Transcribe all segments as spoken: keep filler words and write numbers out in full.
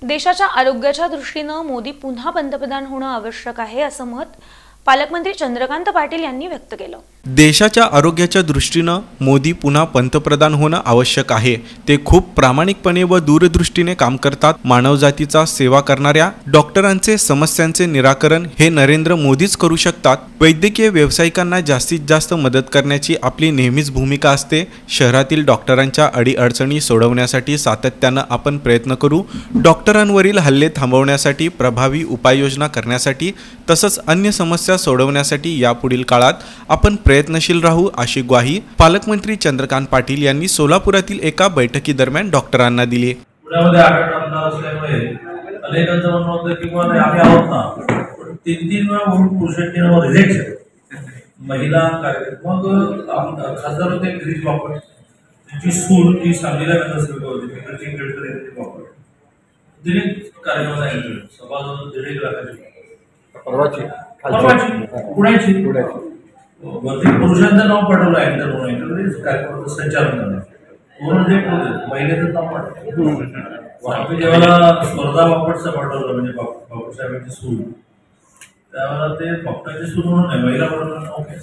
देशाच्या आरोग्याच्या दृष्टीने मोदी पुन्हा पंतप्रधान होणे आवश्यक आहे असं मत पालकमंत्री चंद्रकांत पाटील यांनी व्यक्त केलं। देशाच्या आरोग्याच्या दृष्टीने मोदी पुन्हा पंतप्रधान होणे आवश्यक आहे। ते खूप प्रामाणिकपणे व दूरदृष्टीने काम करतात। मानवजातीचा सेवा करणाऱ्या डॉक्टरांचे समस्यांचे निराकरण हे नरेंद्र मोदीच करू शकतात। वैद्यकीय व्यावसायिकांना जास्तीत जास्त मदत करण्याची आपली नेहमीच भूमिका असते। शहरातील डॉक्टरांच्या अडीअडचणी सोडवण्यासाठी सातत्याने आपण प्रयत्न करू। डॉक्टरांवरील हल्ले थांबवण्यासाठी प्रभावी उपाययोजना करण्यासाठी तसंच अन्य समस्या सोडवण्यासाठी यापुढील काळात आपण प्रयत्नशील राहू अशी ग्वाही पालकमंत्री चंद्रकांत पाटील यांनी सोलापुरातील एका बैठकीदरम्यान डॉक्टरांना दिली। पुण्यामध्ये आठ आमदार असल्यामुळे अनेकांचं म्हणणं होतं की मग आम्ही आहोत ना, पण तीन तीन वेळा म्हणून पुरुषांनी रिजेक्शन महिला कार्यक्रम मग खासदार होते गिरीश बापट, त्यांची सून ती सांगलीला नगरसेवक होती, तिकडची गिरडकर बापट, दिलीप कार्यक्रमाला एंट्री सभा दीड एक लाखाची परवाची पुण्याची वरती पुरुषांचं नाव पडवलं एंटर म्हणून कार्यक्रमाचं संचालन करणार महिलेचं नाव पडलं। आम्ही जेव्हा स्पर्धा बापटचं पडवलं म्हणजे बापट साहेबांची सून, त्यावेळेला ते बापटाची सून म्हणून नाही महिला म्हणून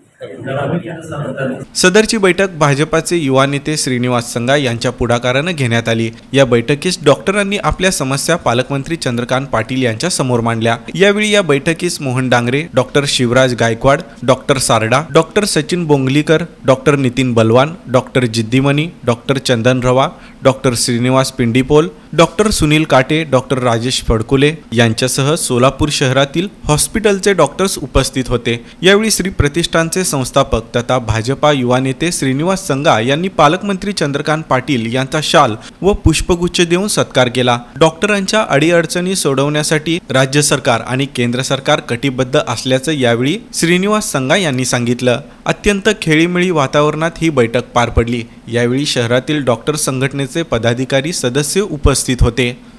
सदरची बैठक भाजपाचे युवा नेते श्रीनिवास संगा यांच्या पुढाकाराने घेण्यात आली। या बैठकीस डॉक्टरांनी आपल्या समस्या पालकमंत्री चंद्रकांत पाटील यांच्या समोर मांडल्या। यावेळी या बैठकीस Mohan Dangre, doctor Shivraj Gaikwad, doctor Sarda, doctor Sachin Bongalikar, doctor Nitin Balwan, doctor Jiddimani, doctor Chandan Rawa, doctor Shrinivas Pindipol, doctor Sunil Kate, doctor Rajesh Phadkule यांच्यासह सोलापूर शहरातील हॉस्पिटलचे डॉक्टर्स उपस्थित होते। यावेळी श्री प्रतिष्ठानचे संस्थापक तथा भाजपा युवा नेते श्रीनिवास संगा यांनी पालकमंत्री चंद्रकांत पाटील यांचा शाल व पुष्पगुच्छ देऊन सत्कार केला। डॉक्टरांच्या अडीअडचणी सोडवण्यासाठी राज्य सरकार आणि केंद्र सरकार कटिबद्ध असल्याचं यावेळी श्रीनिवास संगा यांनी सांगितलं। अत्यंत खेळीमेळी वातावरणात ही बैठक पार पडली। यावेळी शहरातील डॉक्टर संघटनेचे पदाधिकारी सदस्य उपस्थित होते।